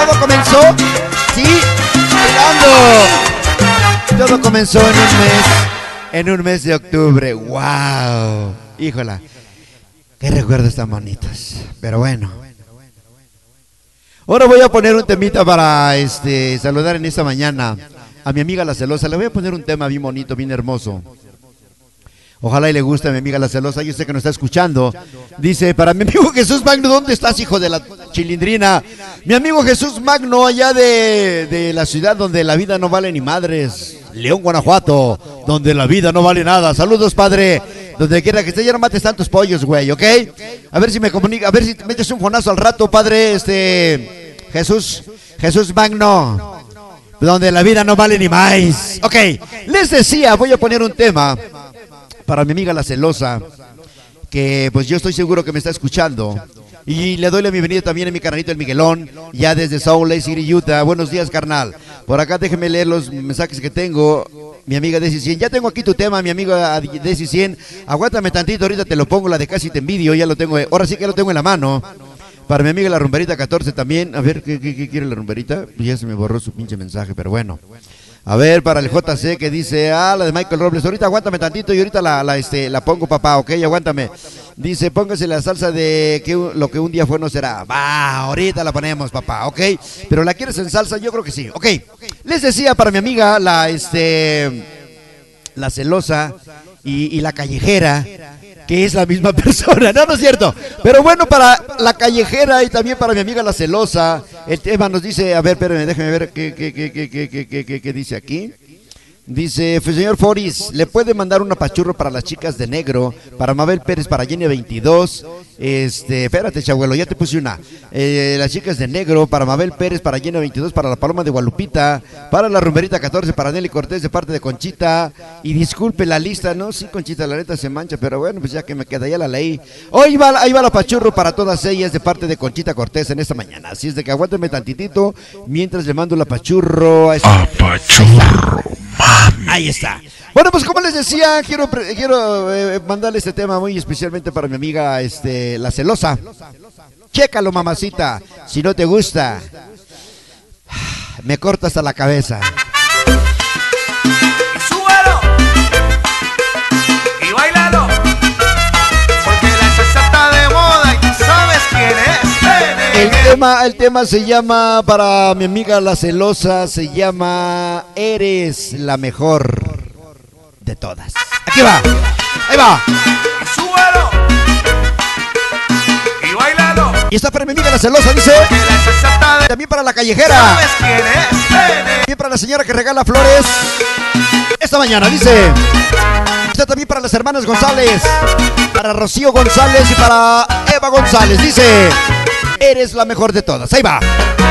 todo comenzó, sí, llegando. Todo comenzó en un mes de octubre. Wow, híjola, qué recuerdos tan bonitos. Pero bueno, ahora voy a poner un temita para saludar en esta mañana a mi amiga La Celosa. Le voy a poner un tema bien bonito, bien hermoso. Ojalá y le guste a mi amiga La Celosa. Yo sé que nos está escuchando. Dice, para mi amigo Jesús Magno, ¿dónde estás, hijo de la chilindrina? Mi amigo Jesús Magno, allá de la ciudad donde la vida no vale ni madres, León, Guanajuato, donde la vida no vale nada. Saludos, padre. Donde quiera que esté, ya no mates tantos pollos, güey, ¿ok? A ver si me comunica, a ver si me echas un fonazo al rato, padre, Jesús Magno, donde la vida no vale ni más. Ok, les decía, voy a poner un tema para mi amiga La Celosa, que pues yo estoy seguro que me está escuchando. Y le doy la bienvenida también a mi carnalito el Miguelón, ya desde Salt Lake City, Utah. Buenos días, carnal. Por acá déjeme leer los mensajes que tengo. Mi amiga Desi 100, ya tengo aquí tu tema, mi amiga Desi 100. Aguántame tantito, ahorita te lo pongo, la de Casi Te Envidio, ya lo tengo, ahora sí que lo tengo en la mano. Para mi amiga La Rumberita 14 también. A ver, ¿qué quiere La Rumberita? Ya se me borró su pinche mensaje, pero bueno. A ver, para el JC que dice, la de Michael Robles, ahorita aguántame tantito y ahorita la pongo, papá, ok, aguántame. Dice, póngase la salsa de lo que un día fue no será. Va, ahorita la ponemos, papá, ok. Pero ¿la quieres en salsa? Yo creo que sí, ok. Les decía para mi amiga, la Celosa y la Callejera, que es la misma persona, no es cierto, pero bueno, para la Callejera y también para mi amiga La Celosa, el tema nos dice, a ver, espérenme, déjenme ver qué dice aquí. Dice, señor Foris, ¿le puede mandar una pachurro para las chicas de negro? Para Mabel Pérez, para Jenny 22. Espérate, chabuelo, ya te puse una. Las chicas de negro, para Mabel Pérez, para Jenny 22, para la Paloma de Gualupita, para la Rumberita 14, para Nelly Cortés de parte de Conchita. Y disculpe la lista, ¿no? Sí, Conchita, la neta se mancha, pero bueno, pues ya que me queda, ya la leí. Ahí va la pachurro para todas ellas de parte de Conchita Cortés en esta mañana. Así es de que aguántenme tantitito mientras le mando la pachurro a esta. Pachurro. Mami. Ahí está. Bueno, pues como les decía, quiero mandarle este tema muy especialmente para mi amiga La Celosa. Chécalo, mamacita. Si no te gusta, me corta hasta la cabeza. Y súbelo y bailalo, porque la salsa está de moda y tú sabes quién es. El tema se llama, para mi amiga La Celosa, se llama Eres la mejor de todas. Aquí va, ahí va. Y súbelo y bailalo. Y está para mi amiga La Celosa, dice. Porque la salsa está de... También para la Callejera. ¿Sabes quién es? También para la señora que regala flores esta mañana, dice. Está también para las hermanas González, para Rocío González y para Eva González, dice. Eres la mejor de todas. Ahí va.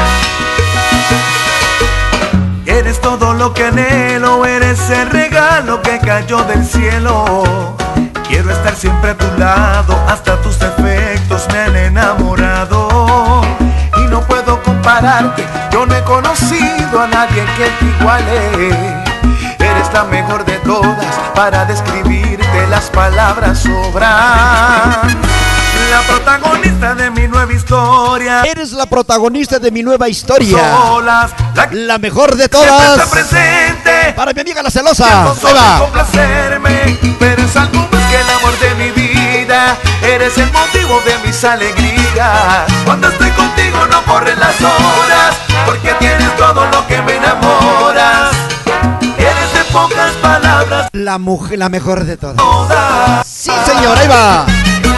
Eres todo lo que anhelo, eres el regalo que cayó del cielo. Quiero estar siempre a tu lado, hasta tus defectos me han enamorado. Y no puedo compararte, yo no he conocido a nadie que te iguale. Eres la mejor de todas, para describirte las palabras sobran. La protagonista de mi nueva historia. Eres la protagonista de mi nueva historia. Solas, la mejor de siempre todas. está presente. Para mi amiga La Celosa. Ahí va. Complacerme, pero es algo más que el amor de mi vida. Eres el motivo de mis alegrías. Cuando estoy contigo no corren las horas, porque tienes todo lo que me enamoras. Eres de pocas palabras La mejor de todas. todas. Sí, señor, ahí va.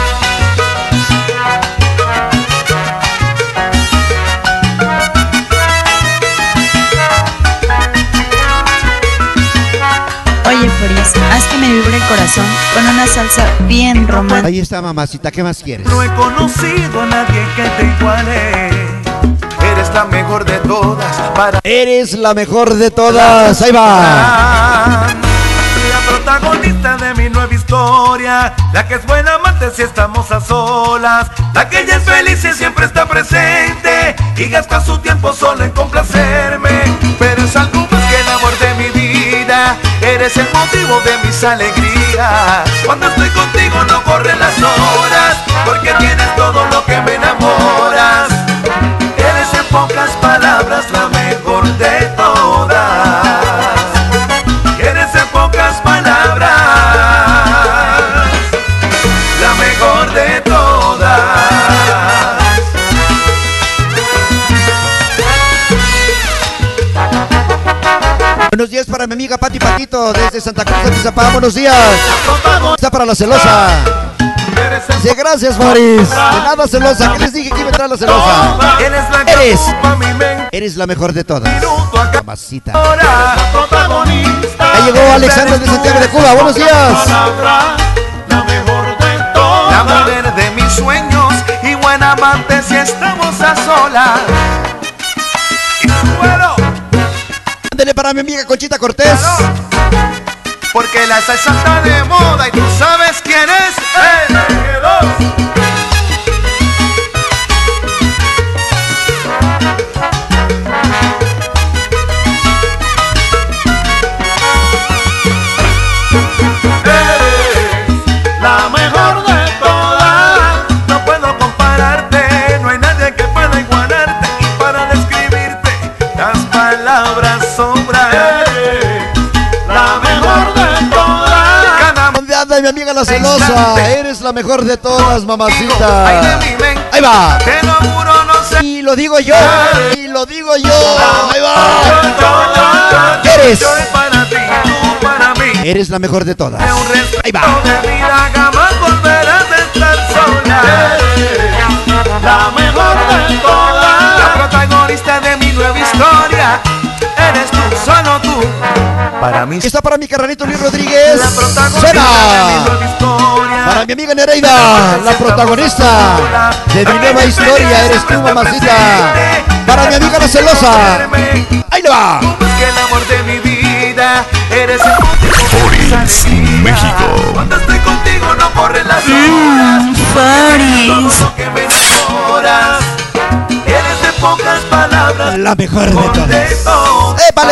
Oye, Foris, haz que me vibre el corazón con una salsa bien romántica. Ahí está, mamacita, ¿qué más quieres? No he conocido a nadie que te iguale. Eres la mejor de todas, para... Eres la mejor de todas. Ahí va. La protagonista de mi nueva historia, la que es buena amante si estamos a solas, la que ella es feliz y siempre está presente y gasta su tiempo solo en complacerme. Pero es algo más que el amor de mi vida, eres el motivo de mis alegrías. Cuando estoy contigo no corren las horas, porque tienes todo lo que me enamoras. Eres en pocas palabras Buenos días para mi amiga Pati Patito desde Santa Cruz de Tizapán. Buenos días. Está para la celosa. Dice, gracias, Boris. De nada, celosa. ¿Qué les dije que iba a entrar la celosa? Eres la mejor de todas. Mamacita. Ya llegó Alexandra de Santiago de Cuba. Buenos días. La mujer de mis sueños y buena amante si estamos a solas. Bueno, ándele para mi amiga Conchita Cortés. porque la salsa está de moda y tú sabes quién es el G2. Mi amiga la celosa, eres la mejor de todas, mamacita. Ahí va. Y lo digo yo, y lo digo yo. Ahí va. Eres la mejor de todas. Ahí va. La mejor de todas. La protagonista de mi nueva historia. Eres tú, solo tú. Para mí está para mi carnalito Luis Rodríguez. Suena. Para mi amiga Nereida, la protagonista de mi nueva historia. Eres tú, mamacita. Para mi amiga la celosa. Ahí le va. El amor de mi vida. Eres el Boris, México. Cuando estoy contigo no corren las horas. Boris. Todo lo que me enamoras. Eres de pocas palabras. La mejor de todas. ¡Épale!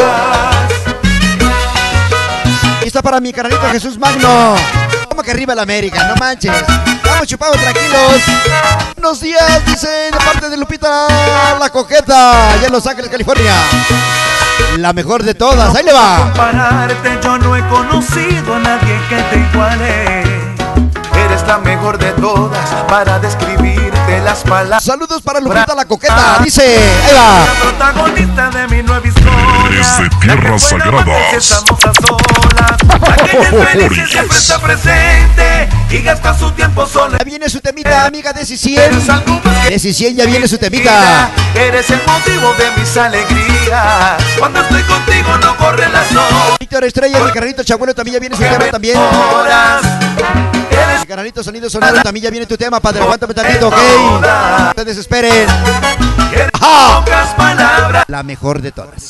Y está para mi carnalito Jesús Magno. Como que arriba la América, no manches. Vamos chupados, tranquilos. Buenos días, dice de parte de Lupita la Coqueta, allá en Los Ángeles, California. La mejor de todas, ahí le va. Compararte, yo no he conocido a nadie que te iguale. Eres la mejor de todas para describirte las palabras. Saludos para Lupita la Coqueta, dice, ahí va. La protagonista de mi nueva historia. Desde tierras sagradas. Estamos a solas. Aquella feliz siempre está presente y gasta su tiempo sola. Ya viene su temita, amiga de Cicien. De Cicien ya viene su temita. Eres el motivo de mis alegrías. Cuando estoy contigo no corren las horas. Víctor Estrella, mi carnalito Chabuelo también ya viene su tema también. Mi carnalito Sonido Sonoro también ya viene tu tema, padre. Aguántame tantito, ok. Ustedes esperen. ¡Ajá! La mejor de todas.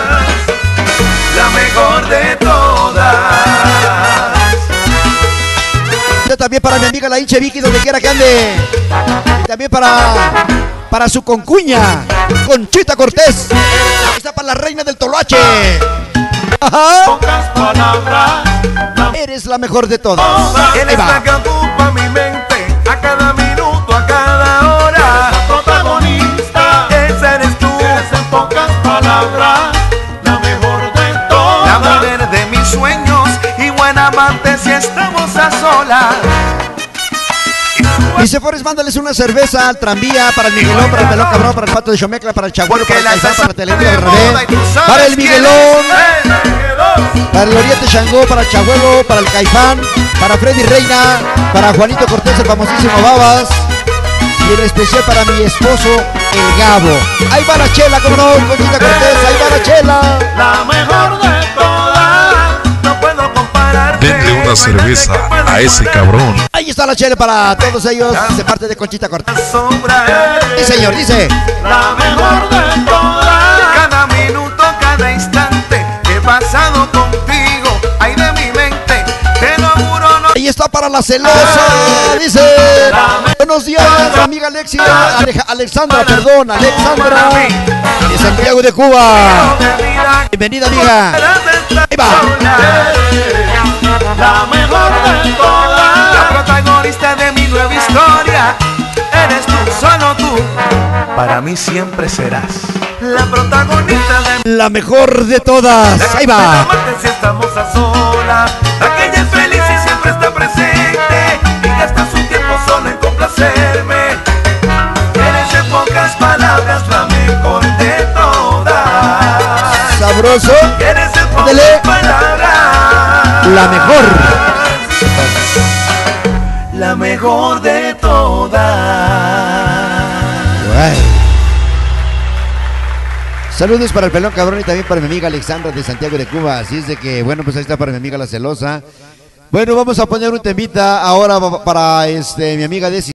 La mejor de todas. También para mi amiga la hinche Vicky, donde quiera que ande. Y también para su concuña, Conchita Cortés. Está para la reina del Toloache. Ajá. Pocas palabras. Eres la mejor de todas. Eres la que ocupa mi mente a cada minuto, a cada hora. La protagonista. Esa eres tú. Eres en pocas palabras la mejor de todas. La mujer de mis sueños y buena amante si estamos a solas. Dice Forrest, mándales una cerveza al tranvía, para el Miguelón, para el Pelón Cabrón, para el Pato de Xomecla, para el Chaguaro, para el Caizán, para la Televisa del Revés, para el Miguelón, para el Oriente Changó, para el Chaguelo, para el Caifán, para Freddy Reina, para Juanito Cortés, el famosísimo Babas, y en especial para mi esposo, el Gabo. Ahí va la chela, como no, Conchita Cortés, ahí va la chela. La mejor de todas, no puedo compararte. Denle una cerveza a ese cabrón. Ahí está la chela para todos ellos, de parte de Conchita Cortés. Sí, señor, dice. La mejor de todas. Cada minuto, cada instante que he pasado contigo, ay de mi mente, te lo juro no. Ahí está para la celosa, dice. Buenos días, amiga Alexandra, perdón, Alexandra, de Santiago de Cuba. Bienvenida, amiga. Ahí va. La mejor de todas. La protagonista de mi nueva historia. Eres tú, solo tú. Para mí siempre serás la protagonista de la mejor de todas. Ahí va. Si estamos a solas, aquella es feliz y siempre está presente y gasta su tiempo solo en complacerme. Eres en pocas palabras la mejor de todas. Sabroso. Eres La mejor. La mejor de todas. Bueno. Saludos para el pelón cabrón y también para mi amiga Alexandra de Santiago de Cuba. Así es de que, bueno, pues ahí está para mi amiga la celosa. Bueno, vamos a poner un temita ahora para mi amiga Desi.